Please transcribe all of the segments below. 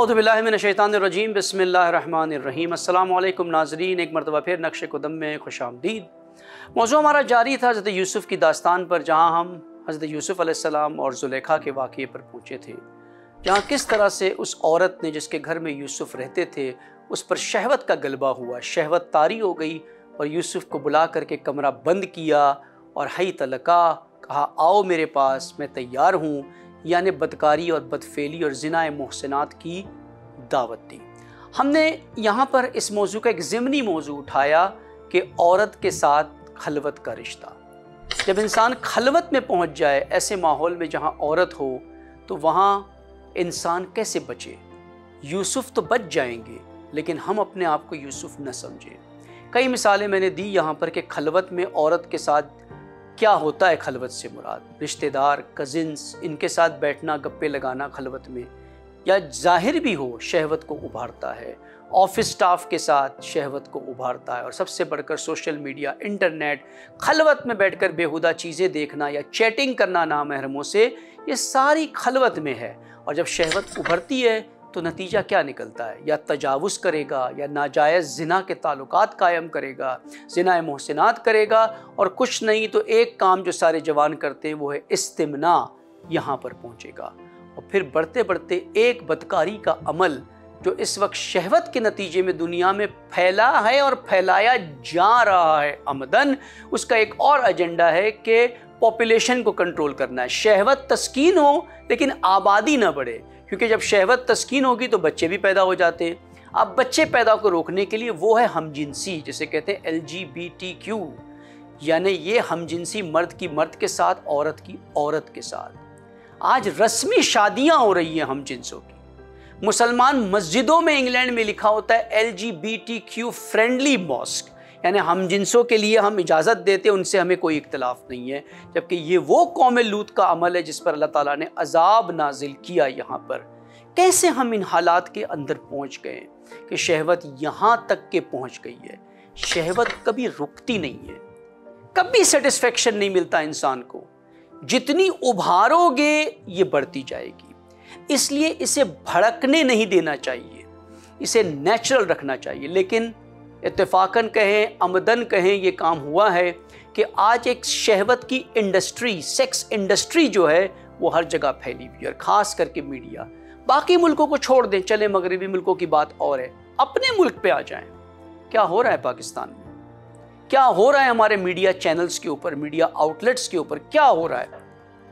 अऊज़ु बिल्लाहि मिनश्शैतानिर्रजीम बिस्मिल्लाहिर्रहमानिर्रहीम। अस्सलामु अलैकुम नाज़रीन, एक मरतबा फिर नक्श क़दम में खुशामदीद। मौज़ू हमारा जारी था हज़रत यूसुफ़ की दास्तान पर, जहाँ हम हज़रत यूसुफ़ अलैहिस्सलाम और ज़ुलेखा के वाक़ये पर पहुँचे थे, जहाँ किस तरह से उस औरत ने जिसके घर में यूसुफ़ रहते थे उस पर शहवत का गलबा हुआ, शहवत तारी हो गई और यूसुफ़ को बुला करके कमरा बंद किया और हई तलका कहा, आओ मेरे पास, मैं तैयार हूँ, यानी बदकारी और बदफेली और ज़िनाए मोहसिनात की दावत दी। हमने यहाँ पर इस मौजू का एक ज़िमनी मौजू उठाया कि औरत के साथ खलवत का रिश्ता। जब इंसान खलवत में पहुँच जाए, ऐसे माहौल में जहाँ औरत हो, तो वहाँ इंसान कैसे बचे। यूसुफ़ तो बच जाएंगे, लेकिन हम अपने आप को यूसुफ़ न समझें। कई मिसालें मैंने दी यहाँ पर कि खलवत में औरत के साथ क्या होता है। खलवत से मुराद रिश्तेदार, कज़िन्स, इनके साथ बैठना, गप्पे लगाना खलवत में, या ज़ाहिर भी हो शहवत को उभारता है। ऑफिस स्टाफ के साथ शहवत को उभारता है, और सबसे बढ़कर सोशल मीडिया, इंटरनेट, खलवत में बैठकर बेहुदा चीज़ें देखना या चैटिंग करना नामहरमों से, ये सारी खलवत में है। और जब शहवत उभरती है तो नतीजा क्या निकलता है, या तजावुज़ करेगा, या नाजायज़ ज़िना के ताल्लुकात कायम करेगा, ज़िनाए मोहसिनात करेगा, और कुछ नहीं तो एक काम जो सारे जवान करते हैं वो है इस्तिमना, यहाँ पर पहुँचेगा। और फिर बढ़ते बढ़ते एक बदकारी का अमल जो इस वक्त शहवत के नतीजे में दुनिया में फैला है और फैलाया जा रहा है अमदन, उसका एक और एजेंडा है कि पॉपुलेशन को कंट्रोल करना है। शहवत तस्कीन हो लेकिन आबादी ना बढ़े, क्योंकि जब शहवत तस्कीन होगी तो बच्चे भी पैदा हो जाते हैं। अब बच्चे पैदा को रोकने के लिए वो है हमजिनसी, जिसे कहते हैं LGBTQ, यानी ये हमजिनसी मर्द की मर्द के साथ, औरत की औरत के साथ। आज रस्मी शादियां हो रही हैं हमजिनसों की। मुसलमान मस्जिदों में इंग्लैंड में लिखा होता है LGBTQ फ्रेंडली मॉस्क, यानी हमजिनसों के लिए हम इजाज़त देते हैं, उनसे हमें कोई इख्तलाफ नहीं है। जबकि ये वो कौम लूत का अमल है जिस पर अल्लाह ताला ने अजाब नाजिल किया। यहाँ पर कैसे हम इन हालात के अंदर पहुँच गए कि शहवत यहाँ तक के पहुँच गई है। शहवत कभी रुकती नहीं है, कभी सेटिस्फेक्शन नहीं मिलता इंसान को। जितनी उभारोगे ये बढ़ती जाएगी, इसलिए इसे भड़कने नहीं देना चाहिए, इसे नेचुरल रखना चाहिए। लेकिन इत्तेफाकन कहें, अमदन कहें, ये काम हुआ है कि आज एक शहवत की इंडस्ट्री, सेक्स इंडस्ट्री जो है वो हर जगह फैली हुई है, और ख़ास करके मीडिया। बाकी मुल्कों को छोड़ दें, चले मगरबी मुल्कों की बात और है, अपने मुल्क पे आ जाएं। क्या हो रहा है पाकिस्तान में, क्या हो रहा है हमारे मीडिया चैनल्स के ऊपर, मीडिया आउटलेट्स के ऊपर, क्या हो रहा है।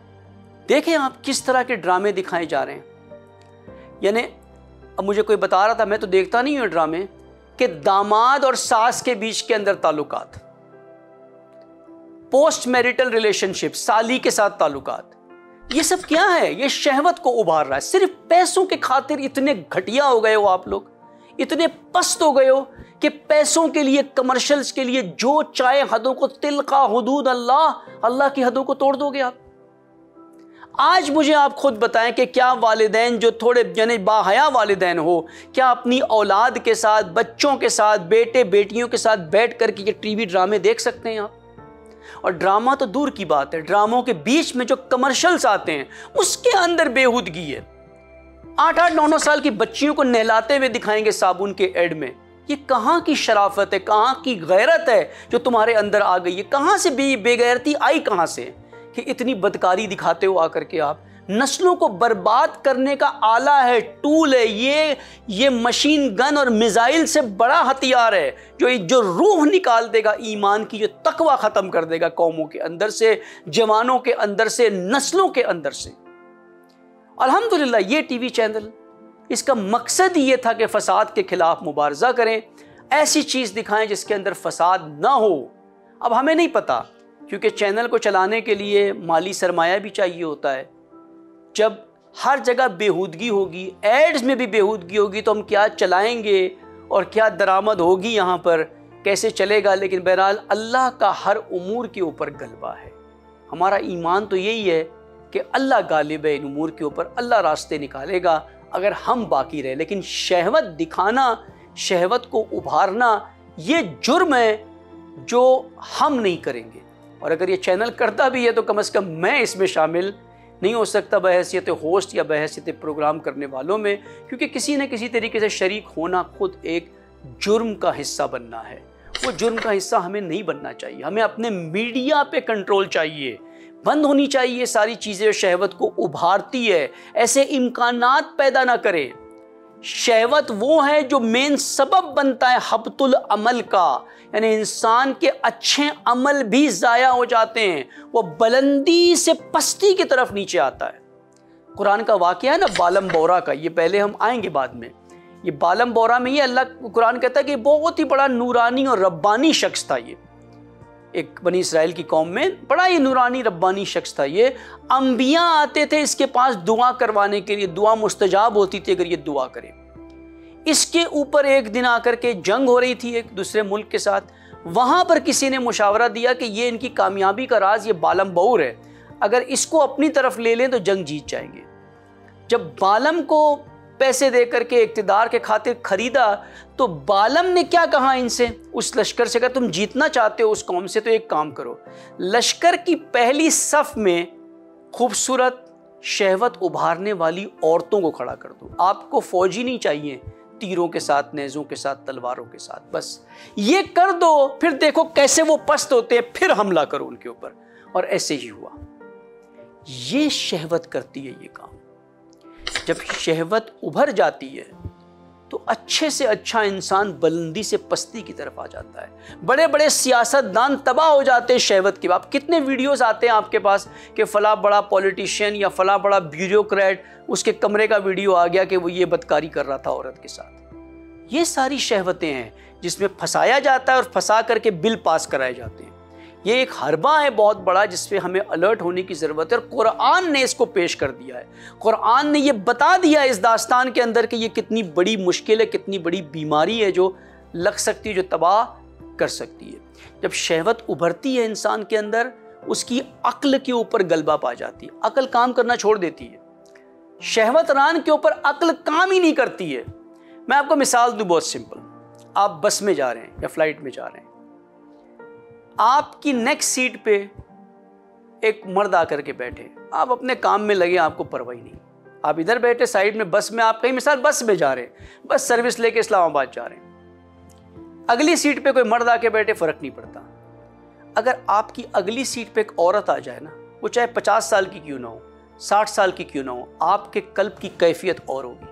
देखें आप किस तरह के ड्रामे दिखाए जा रहे हैं। यानी अब मुझे कोई बता रहा था, मैं तो देखता नहीं हूँ ड्रामे, कि दामाद और सास के बीच के अंदर ताल्लुकात, पोस्ट मैरिटल रिलेशनशिप, साली के साथ ताल्लुकात, ये सब क्या है। ये शहवत को उभार रहा है। सिर्फ पैसों के खातिर इतने घटिया हो गए हो आप लोग, इतने पस्त हो गए हो कि पैसों के लिए, कमर्शियल्स के लिए जो चाहे हदों को, तिलका हुदूद अल्लाह, अल्लाह की हदों को तोड़ दोगे आप। आज मुझे आप खुद बताएं कि क्या वालिदैन जो थोड़े यानी बाहया वालिदैन हो, क्या अपनी औलाद के साथ, बच्चों के साथ, बेटे बेटियों के साथ बैठ कर के ये टीवी ड्रामे देख सकते हैं आप। और ड्रामा तो दूर की बात है, ड्रामों के बीच में जो कमर्शियल्स आते हैं उसके अंदर बेहूदगी है। 8-8, 9-9 साल की बच्चियों को नहलाते हुए दिखाएंगे साबुन के एड में। ये कहाँ की शराफत है, कहाँ की गैरत है जो तुम्हारे अंदर आ गई है। कहाँ से बेगैरती आई, कहाँ से कि इतनी बदकारी दिखाते हो आकर के आप। नस्लों को बर्बाद करने का आला है, टूल है ये मशीन गन और मिसाइल से बड़ा हथियार है जो रूह निकाल देगा ईमान की, जो तकवा ख़त्म कर देगा कौमों के अंदर से, जवानों के अंदर से, नस्लों के अंदर से। अल्हम्दुलिल्लाह ये टीवी चैनल, इसका मकसद ये था कि फ़साद के खिलाफ मुबारज़ा करें, ऐसी चीज़ दिखाएं जिसके अंदर फ़साद ना हो। अब हमें नहीं पता, क्योंकि चैनल को चलाने के लिए माली सरमाया भी चाहिए होता है। जब हर जगह बेहूदगी होगी, एड्स में भी बेहूदगी होगी, तो हम क्या चलाएंगे और क्या दरामद होगी, यहाँ पर कैसे चलेगा। लेकिन बहरहाल अल्लाह का हर उमूर के ऊपर गलबा है। हमारा ईमान तो यही है कि अल्लाह गालिब है इन उमूर के ऊपर, अल्लाह रास्ते निकालेगा अगर हम बाकी रहे। लेकिन शहवत दिखाना, शहवत को उभारना, ये जुर्म है जो हम नहीं करेंगे। और अगर ये चैनल करता भी है तो कम से कम मैं इसमें शामिल نہیں ہو سکتا بحیثیت ہوسٹ یا بحیثیت پروگرام کرنے والوں میں، کیونکہ کسی نہ کسی طریقے سے شریک ہونا خود ایک جرم کا حصہ بننا ہے۔ وہ جرم کا حصہ ہمیں نہیں بننا چاہیے۔ ہمیں اپنے میڈیا پہ کنٹرول چاہیے، بند ہونی چاہیے ساری چیزیں شہوت کو ابھارتی ہے، ایسے امکانات پیدا نہ کرے۔ شہوت وہ ہے جو مین سبب بنتا ہے حبط العمل کا، یعنی انسان کے اچھے عمل بھی ضائع ہو جاتے ہیں، وہ بلندی سے پستی کی طرف نیچے آتا ہے۔ قرآن کا واقعہ ہے نا بالم بورا کا، یہ پہلے ہم آئیں گے بعد میں۔ یہ بالم بورا میں یہ اللہ قرآن کہتا ہے کہ بہت ہی بڑا نورانی اور ربانی شخص تھا، یہ ایک بنی اسرائیل کی قوم میں بڑا ہی نورانی ربانی شخص تھا۔ یہ انبیاء آتے تھے اس کے پاس دعا کروانے کے لیے، دعا مستجاب ہوتی تھی اگر یہ دعا کرے۔ اس کے اوپر ایک دن آ کر کے جنگ ہو رہی تھی ایک دوسرے ملک کے ساتھ، وہاں پر کسی نے مشاورہ دیا کہ یہ ان کی کامیابی کا راز یہ بالم بور ہے، اگر اس کو اپنی طرف لے لیں تو جنگ جیت جائیں گے۔ جب بالم کو پیسے دے کر کے اقتدار کے خاطر خریدا تو بالم نے کیا کہا ان سے، اس لشکر سے، اگر تم جیتنا چاہتے ہو اس قوم سے تو ایک کام کرو، لشکر کی پہلی صف میں خوبصورت شہوت ابھارنے والی عورتوں کو کھڑا کر دو۔ آپ کو فوجی نہیں چاہیے تیروں کے ساتھ، نیزوں کے ساتھ، تلواروں کے ساتھ، بس یہ کر دو، پھر دیکھو کیسے وہ پست ہوتے ہیں، پھر حملہ کرو ان کے اوپر۔ اور ایسے ہی ہوا۔ یہ شہوت کرتی ہے یہ کام۔ جب شہوت ابھر جاتی ہے تو اچھے سے اچھا انسان بلندی سے پستی کی طرف آ جاتا ہے۔ بڑے بڑے سیاست دان تباہ ہو جاتے ہیں شہوت کے بعد۔ کتنے ویڈیوز آتے ہیں آپ کے پاس کہ فلاں بڑا پولیٹیشین یا فلاں بڑا بیوروکریٹ، اس کے کمرے کا ویڈیو آ گیا کہ وہ یہ بدکاری کر رہا تھا عورت کے ساتھ۔ یہ ساری شہوتیں ہیں جس میں پھنسایا جاتا ہے اور پھنسا کر کے بل پاس کرائے جاتے ہیں۔ یہ ایک حربہ ہے بہت بڑا جس پہ ہمیں الرٹ ہونے کی ضرورت ہے، اور قرآن نے اس کو پیش کر دیا ہے۔ قرآن نے یہ بتا دیا اس داستان کے اندر کہ یہ کتنی بڑی مشکل ہے، کتنی بڑی بیماری ہے جو لگ سکتی ہے، جو تباہ کر سکتی ہے۔ جب شہوت ابھرتی ہے انسان کے اندر، اس کی عقل کے اوپر غلبہ پا جاتی ہے، عقل کام کرنا چھوڑ دیتی ہے۔ شہوت ران کے اوپر عقل کام ہی نہیں کرتی ہے۔ میں آپ کو مثال دوں بہت سمپل۔ آپ بس میں جا رہے ہیں یا فلائٹ میں جا رہے ہیں، آپ کی نیکسٹ سیٹ پہ ایک مرد آ کر کے بیٹھے، آپ اپنے کام میں لگے، آپ کو پرواہ نہیں، آپ ادھر بیٹھے سائیڈ میں بس میں، آپ کہیں مثال بس میں جا رہے ہیں، بس سروس لے کے اسلام آباد جا رہے ہیں، اگلی سیٹ پہ کوئی مرد آ کے بیٹھے، فرق نہیں پڑتا۔ اگر آپ کی اگلی سیٹ پہ ایک عورت آ جائے نا، وہ چاہے 50 سال کی کیوں نہ ہو، 60 سال کی کیوں نہ ہو، آپ کے قلب کی کیفیت اور ہوگی،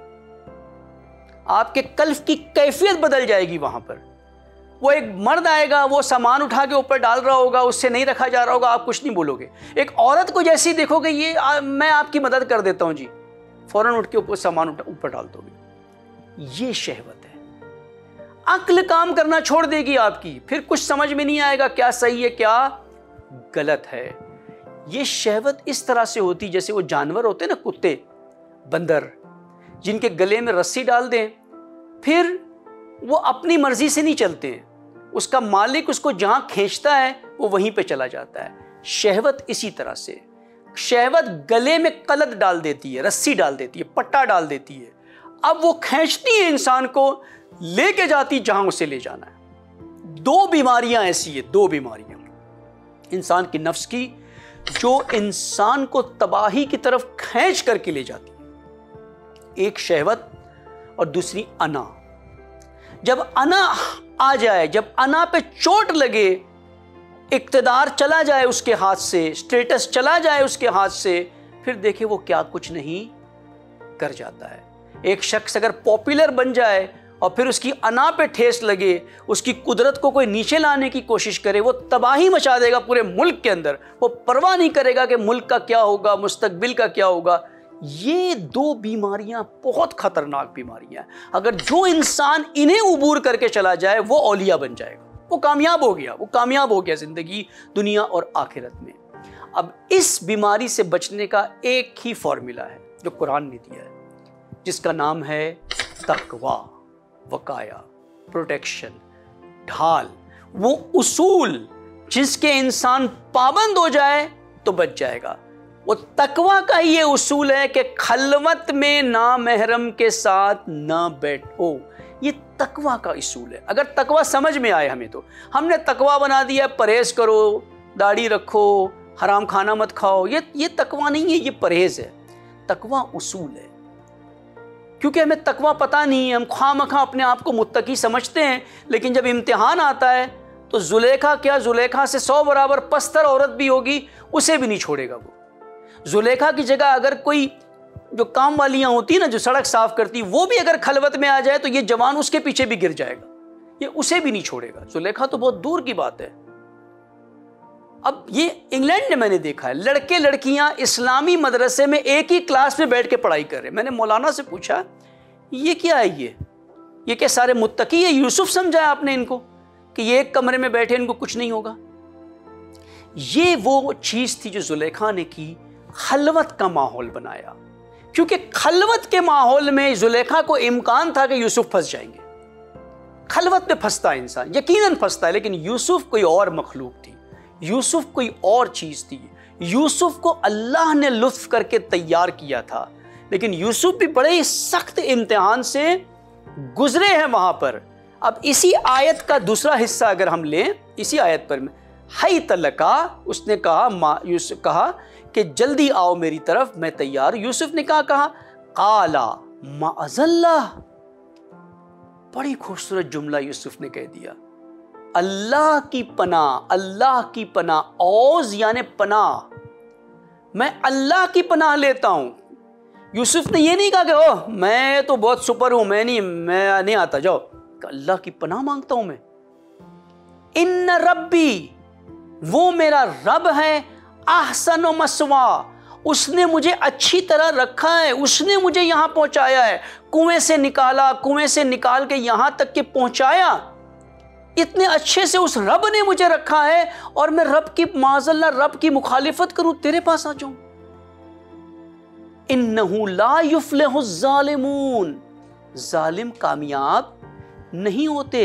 آپ کے قلب کی کیفیت بدل جائے گی۔ وہاں پر وہ ایک مرد آئے گا، وہ سامان اٹھا کے اوپر ڈال رہا ہوگا، اس سے نہیں رکھا جا رہا ہوگا، آپ کچھ نہیں بولو گے۔ ایک عورت کو جیسے ہی دیکھو گے یہ میں آپ کی مدد کر دیتا ہوں جی، فوراً اٹھ کے اوپر سامان اوپر ڈال دو گے۔ یہ شہوت ہے۔ عقل کام کرنا چھوڑ دے گی آپ کی، پھر کچھ سمجھ میں نہیں آئے گا کیا صحیح ہے کیا غلط ہے۔ یہ شہوت اس طرح سے ہوتی جیسے وہ جانور ہوتے ہیں نا، کتے، بندر، جن کے گلے میں رسی ڈال دیں پھر وہ اپنی مرضی سے نہیں چلتے ہیں، اس کا مالک اس کو جہاں کھینچتا ہے وہ وہیں پہ چلا جاتا ہے۔ شہوت اسی طرح سے، شہوت گلے میں قلت ڈال دیتی ہے، رسی ڈال دیتی ہے، پٹا ڈال دیتی ہے، اب وہ کھینچتی ہے انسان کو، لے کے جاتی جہاں اسے لے جانا ہے۔ دو بیماریاں ایسی ہیں، دو بیماریاں انسان کی نفس کی جو انسان کو تباہی کی طرف کھینچ کر کے لے جاتی ہے، ایک شہوت اور دوسری انا۔ جب انا آ جائے، جب انا پہ چوٹ لگے، اقتدار چلا جائے اس کے ہاتھ سے، اسٹیٹس چلا جائے اس کے ہاتھ سے، پھر دیکھیں وہ کیا کچھ نہیں کر جاتا ہے۔ ایک شخص اگر پاپولر بن جائے اور پھر اس کی انا پہ ٹھیس لگے، اس کی قدرت کو کوئی نیچے لانے کی کوشش کرے، وہ تباہی مچا دے گا پورے ملک کے اندر، وہ پرواہ نہیں کرے گا کہ ملک کا کیا ہوگا، مستقبل کا کیا ہوگا۔ یہ دو بیماریاں بہت خطرناک بیماریاں ہیں۔ اگر جو انسان انہیں عبور کر کے چلا جائے وہ اولیاء بن جائے گا، وہ کامیاب ہو گیا، وہ کامیاب ہو گیا زندگی، دنیا اور آخرت میں۔ اب اس بیماری سے بچنے کا ایک ہی فارمولا ہے جو قرآن نے دیا ہے، جس کا نام ہے تقوی، وقایا، پروٹیکشن، ڈھال، وہ اصول جس کے انسان پابند ہو جائے تو بچ جائے گا۔ وہ تقوی کا یہ اصول ہے کہ خلوت میں نامحرم کے ساتھ نہ بیٹھو، یہ تقوی کا اصول ہے۔ اگر تقوی سمجھ میں آئے ہمیں، تو ہم نے تقوی بنا دیا پرہیز کرو، داڑھی رکھو، حرام کھانا مت کھاؤ، یہ تقویٰ نہیں ہے، یہ پرہیز ہے۔ تقویٰ اصول ہے، کیونکہ ہمیں تقویٰ پتہ نہیں ہے، ہم خواہ مخواہ اپنے آپ کو متقی سمجھتے ہیں، لیکن جب امتحان آتا ہے تو زلیخا کیا، زلیخا سے 100 برابر پستر عورت بھی ہوگی، اسے بھی نہیں چھوڑے گا وہ۔ زلیخا کی جگہ اگر کوئی جو کام والیاں ہوتی ہیں نا، جو سڑک صاف کرتی، وہ بھی اگر خلوت میں آ جائے تو یہ جوان اس کے پیچھے بھی گر جائے گا، یہ اسے بھی نہیں چھوڑے گا۔ زلیخا تو بہت دور کی بات ہے۔ اب یہ انگلینڈ میں نے دیکھا ہے، لڑکے لڑکیاں اسلامی مدرسے میں ایک ہی کلاس میں بیٹھ کے پڑھائی کر رہے ہیں۔ میں نے مولانا سے پوچھا یہ کیا ہے، یہ کہ سارے متقی ہے؟ یوسف سمجھا آپ نے ان کو کہ یہ ایک کمرے میں بیٹھے ان کو کچھ نہیں ہوگا؟ یہ وہ چیز تھی جو زلیخا نے کی، خلوت کا ماحول بنایا، کیونکہ خلوت کے ماحول میں زلیخا کو امکان تھا کہ یوسف پھنس جائیں گے۔ خلوت میں پھنستا ہے انسان، یقیناً پھنستا ہے، لیکن یوسف کوئی اور مخلوق تھی، یوسف کوئی اور چیز تھی۔ یوسف کو اللہ نے لطف کر کے تیار کیا تھا، لیکن یوسف بھی بڑے سخت امتحان سے گزرے ہیں وہاں پر۔ اب اسی آیت کا دوسرا حصہ اگر ہم لیں، اسی آیت پر حیت لکا، اس نے کہا، یوسف کہا کہ جلدی آؤ میری طرف، میں تیار۔ یوسف نے کہا قالا معاذ اللہ، بڑی خوبصورت جملہ یوسف نے کہہ دیا، اللہ کی پناہ، اللہ کی پناہ۔ اوز یعنی پناہ، میں اللہ کی پناہ لیتا ہوں۔ یوسف نے یہ نہیں کہا کہ اوہ میں تو بہت سپر ہوں، میں نہیں آتا، جاؤ، اللہ کی پناہ مانگتا ہوں میں۔ ان ربی، وہ میرا رب ہے، احسن مسوا، اس نے مجھے اچھی طرح رکھا ہے، اس نے مجھے یہاں پہنچایا ہے، کنویں سے نکالا، کنویں سے نکال کے یہاں تک کہ پہنچایا، اتنے اچھے سے اس رب نے مجھے رکھا ہے، اور میں رب کی معاذ اللہ رب کی مخالفت کروں، تیرے پاس آ جاؤں۔ انہو لا یفلح الظالمون، ظالم کامیاب نہیں ہوتے۔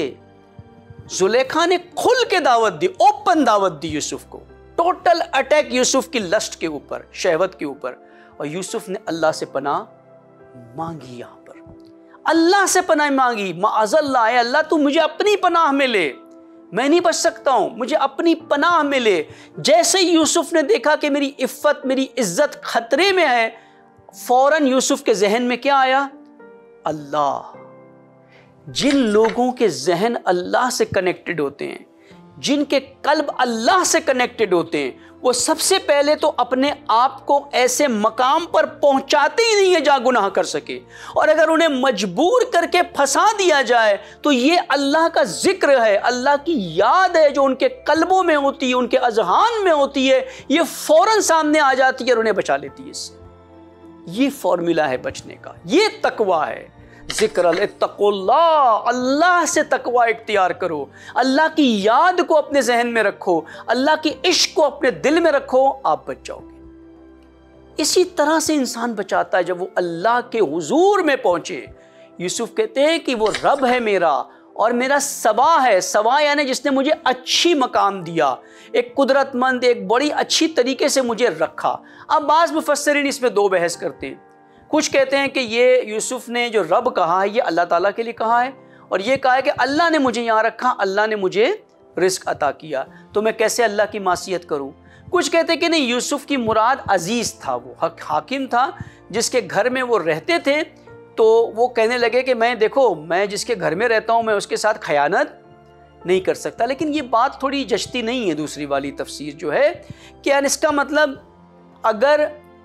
زلیخا نے کھل کے دعوت دی، اوپن دعوت دی یوسف کو، ٹوٹل اٹیک یوسف کی لسٹ کے اوپر، شہوت کے اوپر، اور یوسف نے اللہ سے پناہ مانگی۔ یہاں پر اللہ سے پناہ مانگی، معاذ اللہ، اے اللہ تو مجھے اپنی پناہ میں لے، میں نہیں بچ سکتا ہوں، مجھے اپنی پناہ میں لے۔ جیسے یوسف نے دیکھا کہ میری عفت، میری عزت خطرے میں ہے، فوراً یوسف کے ذہن میں کیا آیا؟ اللہ۔ جن لوگوں کے ذہن اللہ سے کنیکٹڈ ہوتے ہیں، جن کے قلب اللہ سے کنیکٹڈ ہوتے ہیں، وہ سب سے پہلے تو اپنے آپ کو ایسے مقام پر پہنچاتے ہی نہیں ہیں جہاں گناہ کر سکے، اور اگر انہیں مجبور کر کے پھنسا دیا جائے تو یہ اللہ کا ذکر ہے، اللہ کی یاد ہے جو ان کے قلبوں میں ہوتی ہے، ان کے اذہان میں ہوتی ہے، یہ فوراً سامنے آ جاتی ہے اور انہیں بچا لیتی ہے۔ اس سے یہ فارمولہ ہے بچنے کا، یہ تقویٰ ہے۔ ذکر اتقوا اللہ، اللہ سے تقویٰ اختیار کرو، اللہ کی یاد کو اپنے ذہن میں رکھو، اللہ کی عشق کو اپنے دل میں رکھو، آپ بچ جاؤ گے۔ اسی طرح سے انسان بچاتا ہے جب وہ اللہ کے حضور میں پہنچے۔ یوسف کہتے ہیں کہ وہ رب ہے میرا، اور میرا سوا ہے، سوا یعنی جس نے مجھے اچھی مقام دیا، ایک قدرت مند، ایک بڑی اچھی طریقے سے مجھے رکھا۔ اب بعض مفسرین اس میں دو بحث کرتے ہیں، کچھ کہتے ہیں کہ یہ یوسف نے جو رب کہا ہے یہ اللہ تعالیٰ کے لیے کہا ہے، اور یہ کہا ہے کہ اللہ نے مجھے یہاں رکھا، اللہ نے مجھے رزق عطا کیا، تو میں کیسے اللہ کی معصیت کروں۔ کچھ کہتے ہیں کہ نہیں، یوسف کی مراد عزیز تھا، وہ حاکم تھا جس کے گھر میں وہ رہتے تھے، تو وہ کہنے لگے کہ میں دیکھو، میں جس کے گھر میں رہتا ہوں میں اس کے ساتھ خیانت نہیں کر سکتا۔ لیکن یہ بات تھوڑی جچتی نہیں ہے، دوسری والی تفسیر جو ہے کہ اس کا مطلب اگر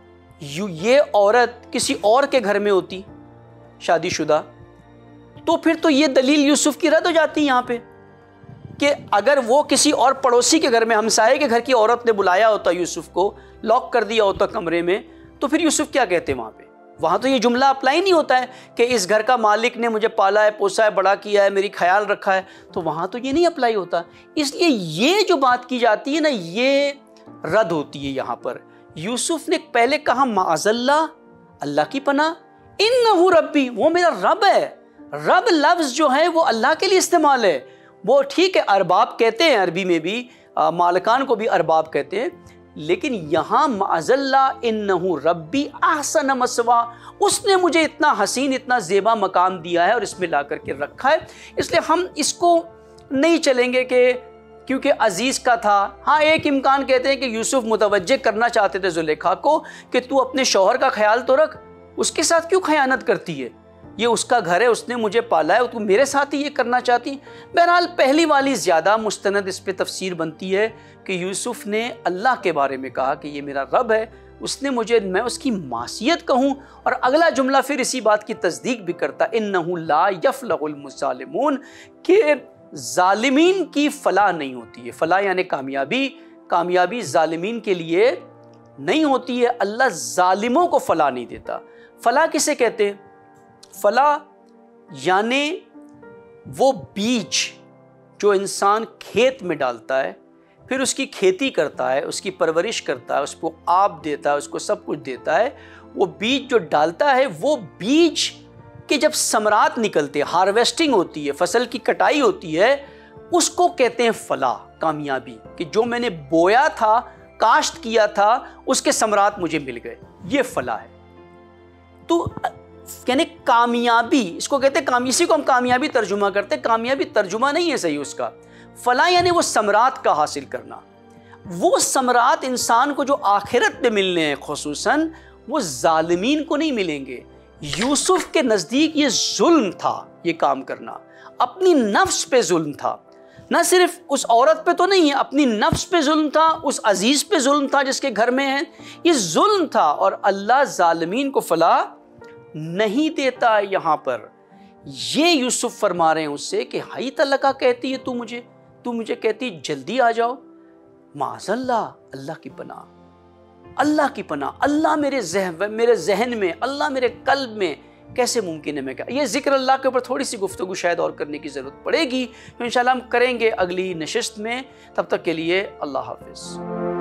یہ عورت کسی اور کے گھر میں ہوتی شادی شدہ، تو پھر تو یہ دلیل یوسف کی رد ہو جاتی یہاں پہ، کہ اگر وہ کسی اور پڑوسی کے گھر میں، ہمسائے کے گھر کی عورت نے بلایا ہوتا یوسف کو، لاک کر دیا ہوتا کمرے میں، تو پھر یوسف کیا کہتے وہاں پہ؟ وہاں تو یہ جملہ اپلائی نہیں ہوتا ہے کہ اس گھر کا مالک نے مجھے پالا ہے، پوسا ہے، بڑا کیا ہے، میری خیال رکھا ہے، تو وہاں تو یہ نہیں اپلائی ہوتا۔ اس لیے یہ جو بات کی جاتی ہے نا، یہ رد ہوتی ہے یہاں پر۔ یوسف نے پہلے کہا معاذ اللہ، اللہ کی پناہ، انہو ربی، وہ میرا رب ہے۔ رب لفظ جو ہے وہ اللہ کے لیے استعمال ہے، وہ ٹھیک ہے ارباب کہتے ہیں عربی میں بھی، مالکان کو بھی ارباب کہتے ہیں، لیکن یہاں معاذ اللہ انہو ربی احسن مثوا، اس نے مجھے اتنا حسین، اتنا زیبا مقام دیا ہے اور اس میں لا کر کے رکھا ہے۔ اس لیے ہم اس کو نہیں چلیں گے کہ کیونکہ عزیز کا تھا۔ ہاں ایک امکان کہتے ہیں کہ یوسف متوجہ کرنا چاہتے تھے زلیخا کو کہ تو اپنے شوہر کا خیال تو رکھ، اس کے ساتھ کیوں خیانت کرتی ہے، یہ اس کا گھر ہے، اس نے مجھے پالا ہے، تو میرے ساتھ ہی یہ کرنا چاہتی۔ بہرحال پہلی والی زیادہ مستند اس پہ تفسیر بنتی ہے کہ یوسف نے اللہ کے بارے میں کہا کہ یہ میرا رب ہے، اس نے مجھے، میں اس کی معصیت کہوں، اور اگلا جملہ پھر اسی بات کی تصدیق بھی کرتا انہ لا یفلح الظالمون، کہ ظالمین کی فلاح نہیں ہوتی ہے۔ فلاح یعنی کامیابی، کامیابی ظالمین کے لیے نہیں ہوتی ہے، اللہ ظالموں کو فلاح نہیں دیتا۔ فلاح کسے کہتے ہیں؟ فلاح یعنی وہ بیج جو انسان کھیت میں ڈالتا ہے، پھر اس کی کھیتی کرتا ہے، اس کی پرورش کرتا ہے، اس کو آب دیتا ہے، اس کو سب کچھ دیتا ہے، وہ بیج جو ڈالتا ہے، وہ بیج کہ جب ثمرات نکلتے ہیں، ہارویسٹنگ ہوتی ہے، فصل کی کٹائی ہوتی ہے، اس کو کہتے ہیں فلاح، کامیابی، کہ جو میں نے بویا تھا، کاشت کیا تھا، اس کے ثمرات مجھے مل گئے، یہ فلاح ہے۔ تو یعنی کامیابی، اس کو کہتے ہیں اسی کو ہم کامیابی ترجمہ کرتے ہیں، کامیابی ترجمہ نہیں ہے صحیح اس کا۔ فلاح یعنی وہ ثمرات کا حاصل کرنا، وہ ثمرات انسان کو جو آخرت میں ملنے ہیں خصوصاً، وہ ظالمین کو نہیں ملیں گے۔ یوسف کے نزدیک یہ ظلم تھا، یہ کام کرنا اپنی نفس پہ ظلم تھا، نہ صرف اس عورت پہ تو نہیں ہے، اپنی نفس پہ ظلم تھا، اس عزیز پہ ظلم تھا جس کے گھر میں ہے، یہ ظلم تھا، اور اللہ ظالمین کو فلاح نہیں دیتا ہے۔ یہاں پر یہ یوسف فرما رہے ہیں اس سے کہ ہائی تلقا کہتی ہے تو مجھے کہتی جلدی آ جاؤ، معاذ اللہ، اللہ کی پناہ، اللہ کی پناہ، اللہ میرے ذہن میں، اللہ میرے قلب میں، کیسے ممکن ہے میں کہا۔ یہ ذکر اللہ کے اوپر تھوڑی سی گفتگو شاید اور کرنے کی ضرورت پڑے گی، تو انشاءاللہ ہم کریں گے اگلی نشست میں۔ تب تک کے لیے اللہ حافظ۔